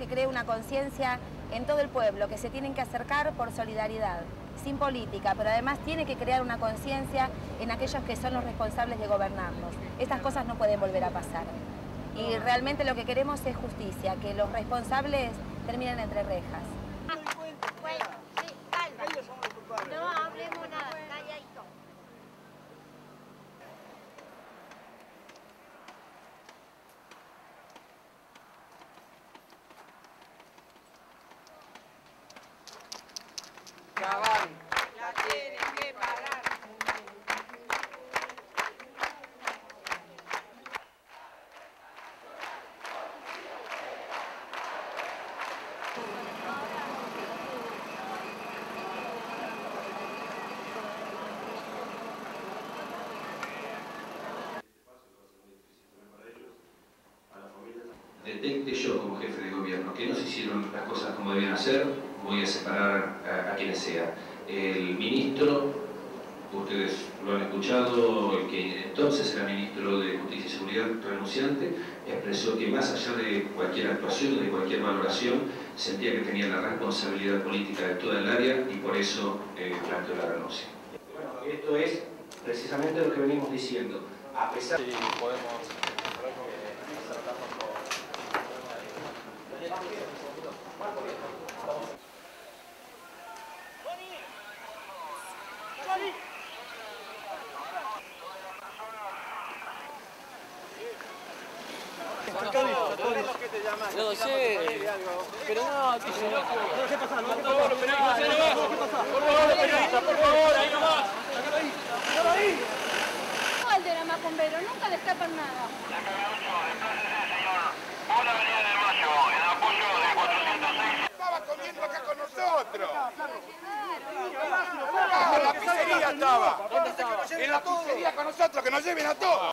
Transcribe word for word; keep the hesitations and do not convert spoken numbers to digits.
que cree una conciencia en todo el pueblo, que se tienen que acercar por solidaridad, sin política, pero además tiene que crear una conciencia en aquellos que son los responsables de gobernarnos. Estas cosas no pueden volver a pasar. Y realmente lo que queremos es justicia, que los responsables terminen entre rejas. Bueno, sí, calma. No hablemos nada, calladito. Cabal, la tienen que parar. Detecte yo como jefe de gobierno que no se hicieron las cosas como debían hacer, voy a separar a, a quienes sea. El ministro, ustedes lo han escuchado, el que entonces era ministro de Justicia y Seguridad renunciante, expresó que más allá de cualquier actuación, de cualquier valoración, sentía que tenía la responsabilidad política de toda el área y por eso eh, planteó la renuncia. Bueno, esto es precisamente lo que venimos diciendo. A pesar de que podemos... No sé, pero no, que se loco. No, ¿qué pasa? Por favor, los periodistas, ¿qué pasa? Por favor, los periodistas, por favor, ahí nomás. Sácalo ahí, sácalo ahí. El de la Macumbero, nunca le escapan nada. La Cagarucho, desplázese, señor. Por la avenida del Mayo, en apoyo de cuatrocientos seis. Estaba comiendo acá con nosotros. Ah, la pizzería estaba. ¿Dónde estaba? En la pizzería con nosotros, que nos lleven a todos.